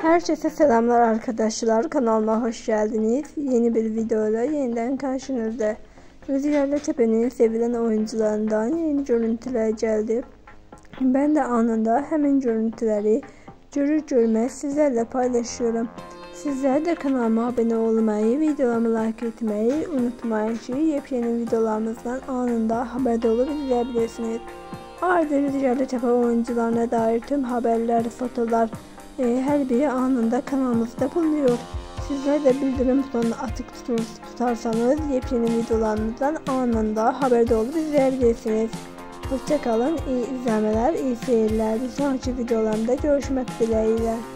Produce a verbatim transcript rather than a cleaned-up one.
Herkese selamlar arkadaşlar, kanalıma hoş geldiniz. Yeni bir videoyla yeniden karşınızda. Rüzgarla Tepe'nin sevilen oyuncularından yeni görüntüler geldi. Ben de anında hemen görüntüleri görür görmez sizlerle paylaşıyorum. Sizler de kanalıma abone olmayı, videolarımı like etmeyi unutmayın ki yepyeni videolarımızdan anında haberdar olup izleyebilirsiniz. Ayrıca Rüzgarla Tepe oyuncularına dair tüm haberler, fotolar, e, her biri anında kanalımızda bulunuyor. Sizler de bildirim butonunu açık tutarsanız yepyeni videolarımızdan anında haberdar olup izleyebilirsiniz. Hoşçakalın, iyi izlemeler, iyi seyirler. Bir sonraki videolarımda görüşmek dileğiyle.